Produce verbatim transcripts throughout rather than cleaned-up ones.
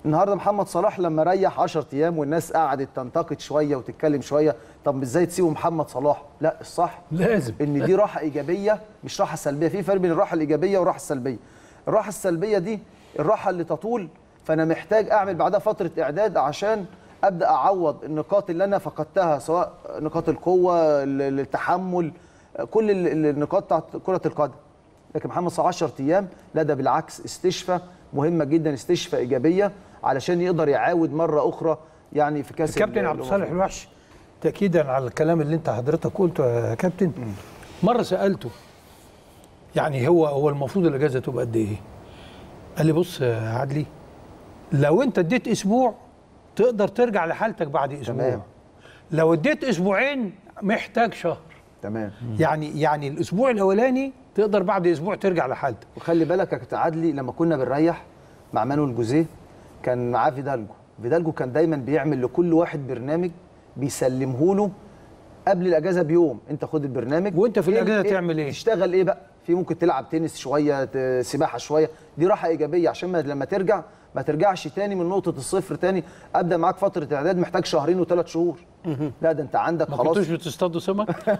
النهارده محمد صلاح لما ريح عشرة ايام والناس قعدت تنتقد شويه وتتكلم شويه، طب ازاي تسيبوا محمد صلاح؟ لا، الصح لازم ان دي راحه ايجابيه مش راحه سلبيه. في فرق بين الراحه الايجابيه والراحه السلبيه. الراحه السلبيه دي الراحه اللي تطول، فانا محتاج اعمل بعدها فتره اعداد عشان ابدا اعوض النقاط اللي انا فقدتها، سواء نقاط القوه، التحمل، كل النقاط بتاعت كره القدم. لكن محمد صلاح عشرة ايام لا، ده بالعكس استشفاء مهمه جدا، استشفاء ايجابيه علشان يقدر يعاود مره اخرى يعني في كاس الكابتن عبد الصالح الوحش، تاكيدا على الكلام اللي انت حضرتك قلته يا كابتن. مره سالته يعني هو هو المفروض الاجازه تبقى قد ايه؟ قال لي بص يا عدلي، لو انت اديت اسبوع تقدر ترجع لحالتك بعد اسبوع. تمام. لو اديت اسبوعين محتاج شهر. تمام. يعني يعني الاسبوع الاولاني تقدر بعد اسبوع ترجع لحالتك. وخلي بالك يا كابتن عدلي، لما كنا بنريح مع مانويل جوزيه كان معاه فيدالجو، فيدالجو كان دايما بيعمل لكل واحد برنامج بيسلمه له قبل الاجازه بيوم. انت خد البرنامج وانت في الاجازه إيه تعمل ايه؟ تشتغل ايه بقى؟ في ممكن تلعب تنس شويه، سباحه شويه، دي راحه ايجابيه عشان ما لما ترجع ما ترجعش تاني من نقطه الصفر تاني. ابدا معاك فتره اعداد محتاج شهرين وثلاث شهور. لا، ده انت عندك خلاص. ما كنتوش بتصطادوا سمك؟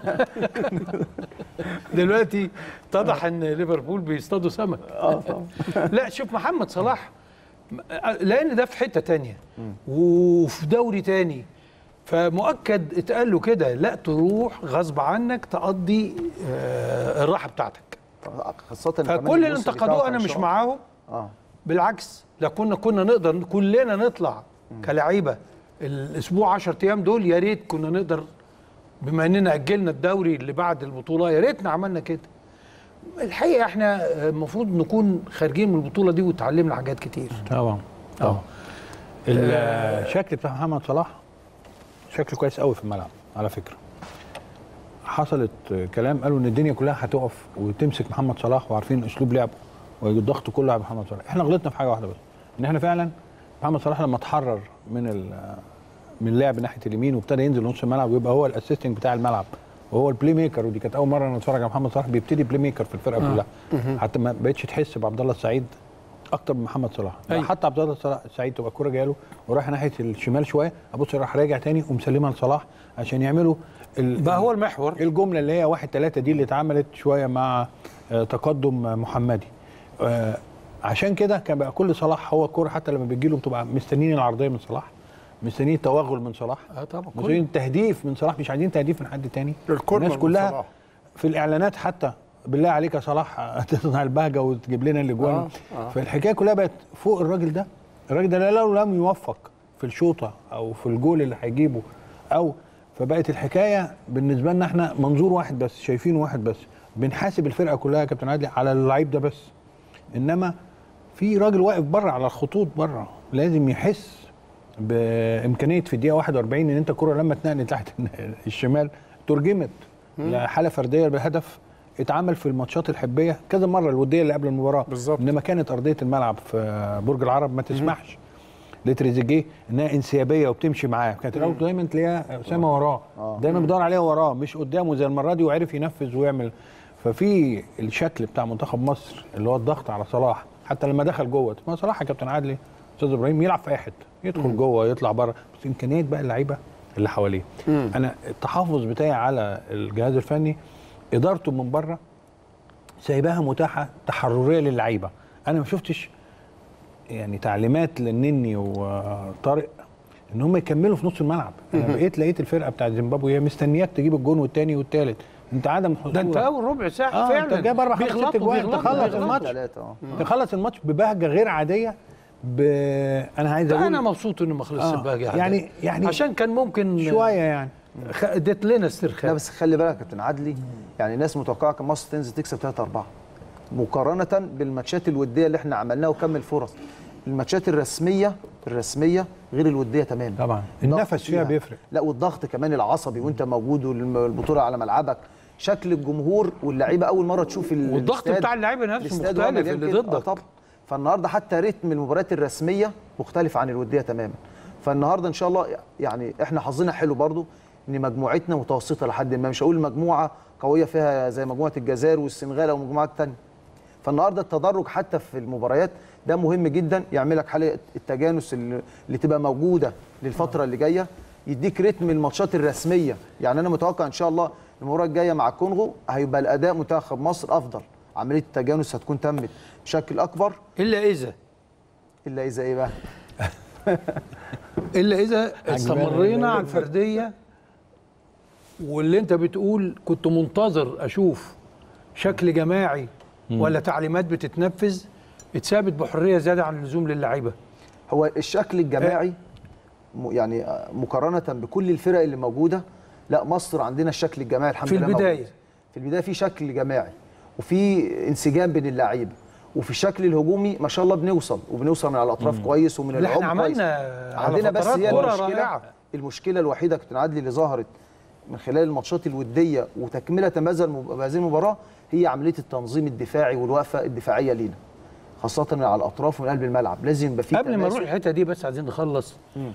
دلوقتي اتضح ان ليفربول بيصطادوا سمك. اه طبعا. لا شوف محمد صلاح، لان ده في حته تانيه وفي دوري تاني، فمؤكد اتقال له كده لا تروح غصب عنك تقضي آه الراحه بتاعتك. خاصه فكل اللي انتقدوه انا مش معاهم. اه بالعكس، لو كنا كنا نقدر كلنا نطلع كلاعيبه الاسبوع عشرة ايام دول، يا ريت كنا نقدر، بما اننا اجلنا الدوري اللي بعد البطوله يا ريتنا عملنا كده. الحقيقه احنا المفروض نكون خارجين من البطوله دي وتعلمنا حاجات كتير. طبعا طبعا. الشكل بتاع محمد صلاح شكله كويس قوي في الملعب على فكره. حصلت كلام قالوا ان الدنيا كلها هتقف وتمسك محمد صلاح، وعارفين اسلوب لعبه والضغط كله على محمد صلاح. احنا غلطنا في حاجه واحده بس، ان احنا فعلا محمد صلاح لما اتحرر من من اللعب ناحيه اليمين وابتدى ينزل نص الملعب ويبقى هو الاسيستنج بتاع الملعب وهو البلاي ميكر، ودي كانت اول مره نتفرج على محمد صلاح بيبتدي بلاي ميكر في الفرقه كلها. حتى ما بقتش تحس بعبد الله السعيد اكتر من محمد صلاح. أيوة. حتى عبد الله السعيد تبقى الكوره جايه له ورايح ناحيه الشمال شويه، ابص راح راجع تاني ومسلمها لصلاح عشان يعملوا بقى هو المحور. الجمله اللي هي واحد ثلاثة دي اللي اتعملت شويه مع تقدم محمدي. عشان كده كان بقى كل صلاح هو الكوره، حتى لما بتجي له بتبقى مستنيين العرضيه من صلاح، مستنيين التوغل من صلاح، اه طبعا مستنيين التهديف من صلاح، مش عايزين تهديف من حد تاني. الناس كلها صلاح. في الاعلانات حتى بالله عليك يا صلاح تصنع البهجه وتجيب لنا الاجوان. آه. آه. فالحكايه كلها بقت فوق الراجل ده. الراجل ده لو لم يوفق في الشوطه او في الجول اللي هيجيبه، او فبقت الحكايه بالنسبه لنا احنا منظور واحد بس، شايفين واحد بس، بنحاسب الفرقه كلها يا كابتن عادل على اللعيب ده بس. انما في راجل واقف بره على الخطوط بره لازم يحس بامكانيه في الدقيقه واحد وأربعين ان انت الكره لما اتنقلت تحت الشمال ترجمت لحاله فرديه بهدف اتعمل في الماتشات الحبيه كذا مره، الوديه اللي قبل المباراه بالظبط. انما كانت ارضيه الملعب في برج العرب ما تسمحش لتريزيجيه انها انسيابيه وبتمشي معاه. كانت الاول دايما تلاقيها اسامه وراه، دايما بيدور عليها وراه مش قدامه زي المره دي، وعرف ينفذ ويعمل. ففي الشكل بتاع منتخب مصر اللي هو الضغط على صلاح، حتى لما دخل جوه ما صلاح يا كابتن عادل استاذ ابراهيم يلعب في اي حته، يدخل جوه يطلع بره، بس امكانيات بقى اللعيبه اللي حواليه. انا التحفظ بتاعي على الجهاز الفني ادارته من بره سايباها متاحه تحرريه للعيبه. انا ما شفتش يعني تعليمات للنني وطارق ان هم يكملوا في نص الملعب. انا بقيت لقيت الفرقه بتاعت زيمبابوي هي مستنياك تجيب الجون والثاني والثالث، انت عدم حضور. ده انت اول ربع ساعه آه فعلا انت جايب اربع خمس ست جوان، تخلص الماتش تخلص الماتش ببهجه غير عاديه. ب... انا عايز اقول انا مبسوط انه ما خلصش آه البهجه يعني يعني عشان كان ممكن شويه يعني اديت لنا استرخاء. لا بس خلي بالك يا كابتن عدلي، يعني الناس متوقعه كان مصر تنزل تكسب ثلاثة أربعة مقارنه بالماتشات الوديه اللي احنا عملناها وكمل فرص. الماتشات الرسميه الرسميه غير الوديه تماما طبعا، النفس فيها بيفرق. لا والضغط كمان العصبي وانت موجود والبطوله على ملعبك، شكل الجمهور واللعيبه اول مره تشوف والضغط بتاع اللعيبه نفسه مختلف اللي ضدك. طبعا. فالنهارده حتى رتم المباريات الرسميه مختلف عن الوديه تماما. فالنهارده ان شاء الله يعني احنا حظنا حلو برضو ان مجموعتنا متوسطه لحد ما، مش هقول مجموعه قويه فيها زي مجموعه الجزائر والسنغال او مجموعات ثانيه. فالنهارده التدرج حتى في المباريات ده مهم جدا، يعمل لك حاله التجانس اللي, اللي تبقى موجوده للفتره اللي جايه، يديك رتم الماتشات الرسميه. يعني انا متوقع ان شاء الله المباراه الجايه مع الكونغو هيبقى الاداء منتخب مصر افضل، عمليه التجانس هتكون تمت بشكل اكبر. الا اذا الا اذا ايه بقى؟ الا اذا استمرينا على الفرديه، واللي انت بتقول كنت منتظر اشوف شكل جماعي ولا تعليمات بتتنفذ اتثابت بحريه زياده عن اللزوم للاعيبه. هو الشكل الجماعي يعني مقارنه بكل الفرق اللي موجوده، لا مصر عندنا الشكل الجماعي الحمد لله. في البدايه في البدايه في شكل جماعي وفي انسجام بين اللعيبه، وفي الشكل الهجومي ما شاء الله بنوصل وبنوصل من على الاطراف مم. كويس ومن العمق احنا عملنا عندنا. بس هي المشكله المشكله الوحيده كابتن عدلي اللي ظهرت من خلال الماتشات الوديه وتكمله هذه المباراه هي عمليه التنظيم الدفاعي والوقفه الدفاعيه لينا، خاصه من على الاطراف ومن قلب الملعب. لازم يبقى في قبل ما نروح الحته دي بس عايزين نخلص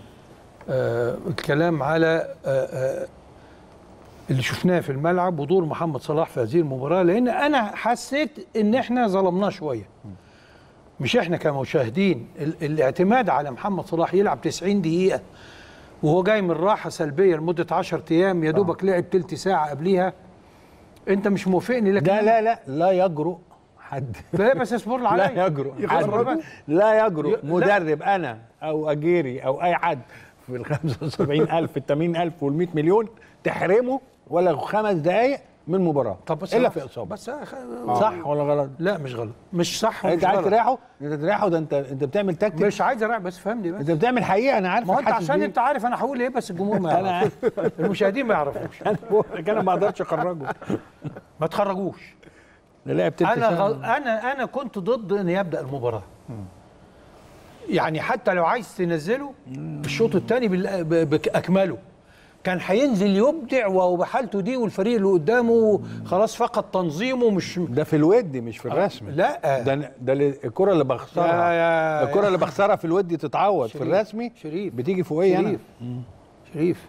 آه الكلام على آه آه اللي شفناه في الملعب ودور محمد صلاح في هذه المباراه، لان انا حسيت ان احنا ظلمناه شويه. مش احنا كمشاهدين، الاعتماد على محمد صلاح يلعب تسعين دقيقه وهو جاي من راحه سلبيه لمده عشرة ايام، يا دوبك لعب تلت ساعه قبليها. انت مش موافقني؟ لكن لا لا لا لا يجرؤ حد لا بس اصبر لي عليا. لا يجرؤ حد، لا يجرؤ مدرب انا او اجيري او اي حد في ال خمسة وسبعين ألف ال ثمانين ألف وال مئة مليون تحرمه ولا خمس دقائق من مباراه طب بس الا في اصابه. بس صح ولا غلط؟ لا مش غلط، مش صح. انت عايز تريحه؟ انت تريحه ده انت انت بتعمل تكتيك. مش عايز اريح بس فهمني بس. انت بتعمل حقيقه انا عارف. ما هو انت عشان انت عارف انا هقول ايه بس الجمهور ما يعرفش. المشاهدين ما يعرفوش. انا ما اقدرش اخرجه. ما تخرجوش. لا انا غل... انا انا كنت ضد ان يبدا المباراه. يعني حتى لو عايز تنزله في الشوط الثاني باكمله كان هينزل يبدع وبحالته دي، والفريق اللي قدامه خلاص فقد تنظيمه. مش ده في الودي مش في الرسمي. لا ده ده الكره اللي بخسرها، الكره اللي بخسرها في الودي تتعوض في الرسمي. شريف بتيجي فوقيه شريف انا شريف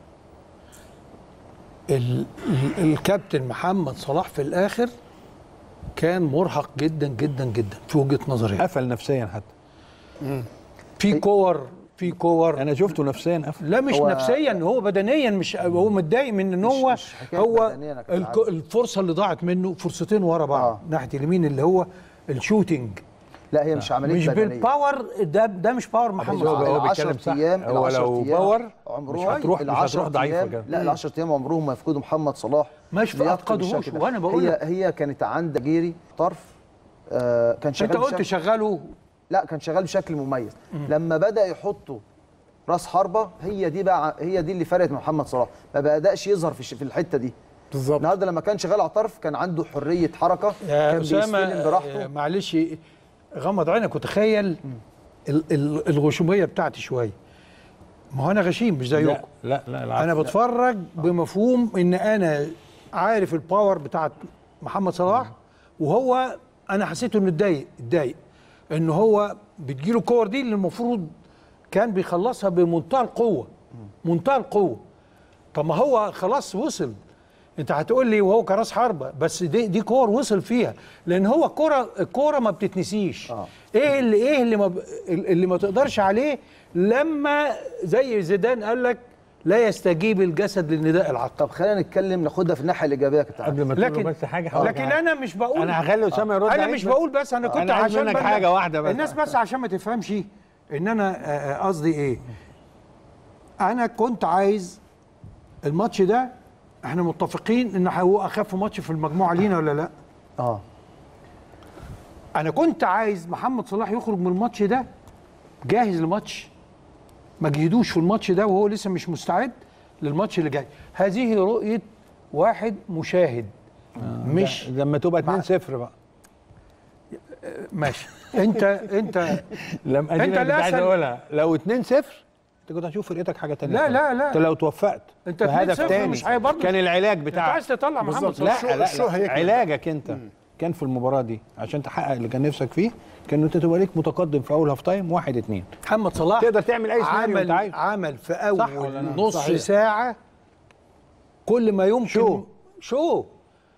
ال... الكابتن محمد صلاح في الاخر كان مرهق جدا جدا جدا في وجهه نظري. قفل نفسيا حتى. مم. في كور في كور انا شفته نفسيا قفل. لا مش هو نفسيا، هو بدنيا. مش هو متضايق من ان هو مش مش هو الفرصه اللي ضاعت منه فرصتين ورا بعض آه. ناحيه اليمين اللي هو الشوتينج. لا هي مش عمليه مش بدنيه، بالباور. ده ده مش باور محمد. هو بيتكلم صح. هو لو باور عمره مش هتروح مش هتروح ضعيفه كده. لا ال عشرة ايام عمرهم ما يفقدوا محمد صلاح. مش فقدوهوش. وانا بقول هي هي كانت عند جيري طرف آه كان شغال. انت قلت شغاله. لا كان شغال بشكل مميز. مم. لما بدا يحطوا راس حربه هي دي بقى هي دي اللي فرقت محمد صلاح، ما بداش يظهر في في الحته دي بالظبط. النهارده لما كان شغال على طرف كان عنده حريه حركه، كان بيستلم براحته. معلش غمض عينك وتخيل الغشوميه بتاعتي شويه. ما هو انا غشيم مش زيكم. لا لا لا انا بتفرج لا. بمفهوم ان انا عارف الباور بتاعت محمد صلاح، وهو انا حسيته انه اتضايق اتضايق ان هو بتجيله الكور دي اللي المفروض كان بيخلصها بمنتهى القوه منتهى القوه. طب ما هو خلاص وصل. انت هتقول لي وهو كراس حربه، بس دي دي كور وصل فيها، لان هو الكوره الكوره ما بتتنسيش. آه. ايه اللي ايه اللي ما اللي ما تقدرش عليه لما زي زيدان قال لك لا يستجيب الجسد للنداء العقل. طب خلينا نتكلم ناخدها في الناحيه الايجابيه كده قبل ما تقول بس حاجه. لكن انا مش بقول انا هخلي اسامه يرد. انا مش بقول بس انا كنت أنا عشان منك حاجه واحده بس الناس بس عشان ما تفهمش ان انا قصدي ايه. انا كنت عايز الماتش ده، احنا متفقين ان هو اخف ماتش في المجموعه لينا ولا لا؟ اه انا كنت عايز محمد صلاح يخرج من الماتش ده جاهز لماتش، ما جهدوش في الماتش ده وهو لسه مش مستعد للماتش اللي جاي. هذه رؤيه واحد مشاهد. آه مش لما تبقى اتنين صفر بقى ماشي. انت انت لما انت اللي عايز اقولها لو اتنين صفر انت كنت هتشوف فرقتك حاجه ثانيه. لا لا لا انت لو توفقت انت هدف تاني مش برضه كان العلاج بتاعك. انت عايز تطلع محمد صلاح. لا لا, لا, لا علاجك انت مم. كان في المباراه دي عشان تحقق اللي كان نفسك فيه، كان انت تبقى ليك متقدم في اول هاف تايم واحد اتنين. محمد صلاح تقدر تعمل اي سيناريو انت عمل عمل في اول نص صحيح. ساعه كل ما يمكن. شو شو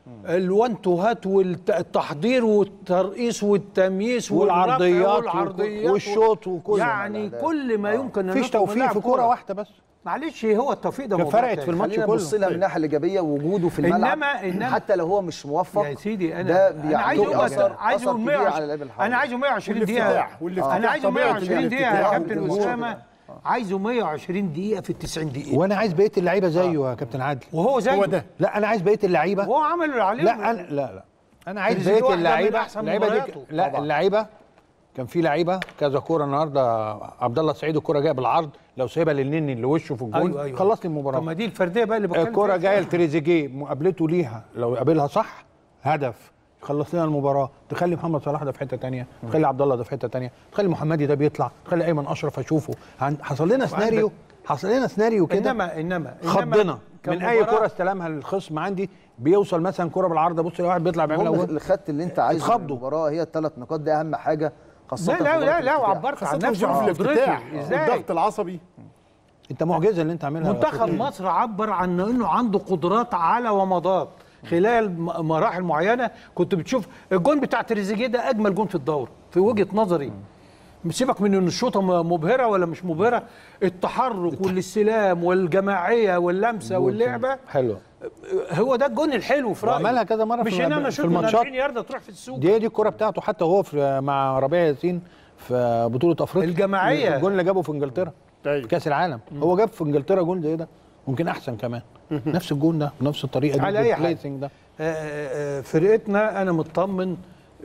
الوان تو هات والتحضير والترقيص والتمييز والعرضيات والعرضيات والشوط وكل يعني كل ما يمكن مفيش توفيق في كوره واحده بس. معلش هو التوفيق ده كان فرقت في الماتش خلينا كله. نبص لها من الناحيه الايجابيه، وجوده في الملعب إنما- إنما حتى لو هو مش موفق يا سيدي انا ده انا عايزه بيعطيه بس اثر عايزه اثر كبير على اللعيبه الحاليه. انا عايزه مية وعشرين دقيقه والافتتاح والافتتاح انا عايزه طبيعة مية وعشرين دقيقه يا الافتتاح كابتن والجمهور. اسامه، عايزه مية وعشرين دقيقه في ال تسعين دقيقه، وانا عايز بقيه اللعيبه زيه يا كابتن عادل. وهو زيه هو ده. لا انا عايز بقيه اللعيبه. وهو عمل اللي عليه. لا انا لا لا انا عايز تريزيجيه بقيه واحدة من اللعيبه. أحسن اللعيبه دي مبارياته. لا طبعا. اللعيبه كان في لعيبه كذا كوره النهارده. عبد الله السعيد الكوره جايه بالعرض، لو سايبها للنني اللي وشه في الجول أيوة أيوة. خلص لي المباراه. طب ما دي الفرديه بقى اللي بتكلم الكوره فيها. جايه لتريزيجيه، مقابلته ليها لو قابلها صح هدف خلص لنا المباراه. تخلي محمد صلاح ده في حته ثانيه، تخلي عبد الله ده في حته ثانيه، تخلي محمدي ده بيطلع، تخلي ايمن اشرف اشوفه. عن- حصل لنا سيناريو حصل لنا سيناريو كده انما انما خضنا من اي كمباراة- كره استلمها الخصم عندي. بيوصل مثلا كره بالعرض، بص لواحد بيطلع بيعملها المهم جول. اللي خدت اللي انت عايزه من اتخضوا. المباراه هي الثلاث نقاط، دي اهم حاجه خاصه لا في لا مباراة لا لا الافتتاح. وعبرت عن خاصة نفسي في عن الافتتاح قدرتي ازاي. والضغط العصبي. انت معجزه اللي انت عاملها. منتخب مصر عبر عن انه عنده قدرات على ومضات خلال م- مراحل معينه. كنت بتشوف الجون بتاع تريزيجيه ده اجمل جون في الدوري في وجهه نظري. سيبك من ان الشوطه م- مبهره ولا مش مبهره، التحرك والاستلام والجماعيه واللمسه واللعبه حلوه. هو ده الجون الحلو في رايي. وعملها كذا مرة مش في- ان انا في اشوط من الماتشات. أربعين يارده تروح في السوق. دي دي الكره بتاعته حتى هو في مع ربيع ياسين في بطوله افريقيا الجماعية. الجون اللي جابه في انجلترا أيوة. في كاس العالم. هو جاب في انجلترا جون زي ده، ممكن احسن كمان. نفس الجون ده بنفس الطريقه دي على أي حاجة. بالبلايسنج ده. آه، آه، فرقتنا انا مطمن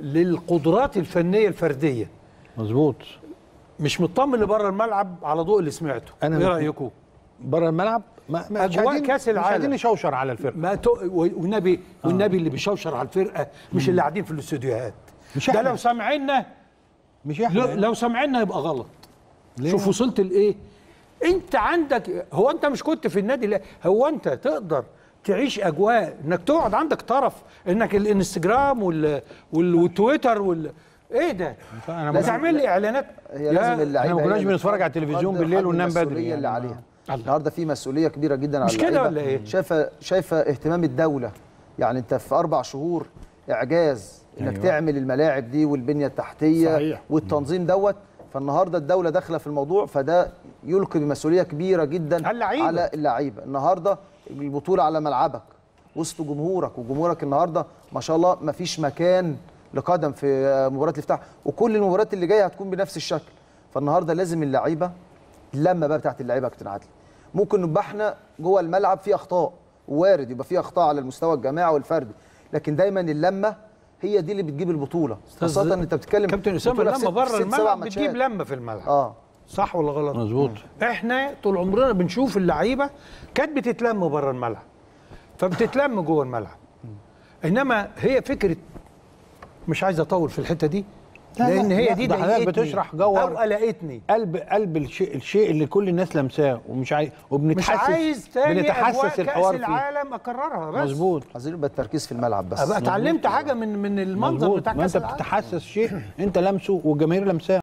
للقدرات الفنيه الفرديه، مظبوط. مش مطمن لبره الملعب على ضوء اللي سمعته. أنا ايه مش- رايكم؟ بره الملعب ما ما مش أجواء عايزين- كأس مش العالم. عايزين نشوشر على الفرقه. ما تو... والنبي والنبي اللي بيشوشر على الفرقه مش اللي قاعدين في الاستوديوهات. مش ده إحنا. لو سامعيننا مش لو, احنا لو سامعيننا يبقى غلط. ليه؟ شوف وصلت لايه. انت عندك، هو انت مش كنت في النادي؟ لا، هو انت تقدر تعيش اجواء انك تقعد عندك طرف انك الانستجرام وال... وال... والتويتر وال ايه ده؟ أنا لازم- تعمل لي اعلانات. هي يا- لازم اللعيبه إحنا ما كناش هي اللي بنتفرج على التلفزيون تقدر بالليل حد وننام بدري المسؤولية يعني. اللي عليها. الله. النهارده في مسؤوليه كبيره جدا على مش كده اللعيبة. ولا إيه؟ شايفه شايفه اهتمام الدوله. يعني انت في اربع شهور اعجاز انك أيوة. تعمل الملاعب دي والبنيه التحتيه صحيح. والتنظيم دوت. فالنهارده الدوله داخله في الموضوع، فده يلقي بمسؤوليه كبيره جدا على اللعيبة. على اللعيبه. النهارده البطوله على ملعبك وسط جمهورك، وجمهورك النهارده ما شاء الله ما فيش مكان لقدم في مباراه الافتتاح، وكل المباريات اللي جايه هتكون بنفس الشكل. فالنهارده لازم اللعيبه، اللمه بقى بتاعت اللعيبه يا كابتن عادل، ممكن نبقى احنا جوه الملعب في اخطاء، وارد يبقى في اخطاء على المستوى الجماعي والفردي، لكن دايما اللمه هي دي اللي بتجيب البطوله. خاصه انت بتتكلم كابتن اسامه بطولة في لما ست- بره ست سبع الملعب ماتشات. بتجيب لمه في الملعب. اه صح ولا غلط؟ مظبوط. احنا طول عمرنا بنشوف اللعيبه كانت بتتلم بره الملعب فبتتلم جوه الملعب. انما هي فكره، مش عايز اطول في الحته دي لا، لان لا، هي لا، دي ده حضرتك ضايقتني بتشرح جوهر. او قلقتني. قلب قلب الشيء الشيء اللي كل الناس لمساه ومش عايز مش وبنتحسس عايز تاني اجواء بنتحسس كاس الحوار فيه. العالم اكررها بس. مظبوط. عايزين يبقى التركيز في الملعب بس. ابقى اتعلمت حاجه من من المنظر مظبوط. بتاع ما كاس انت العالم. بتتحسس شيء انت لمسه والجماهير لمساه.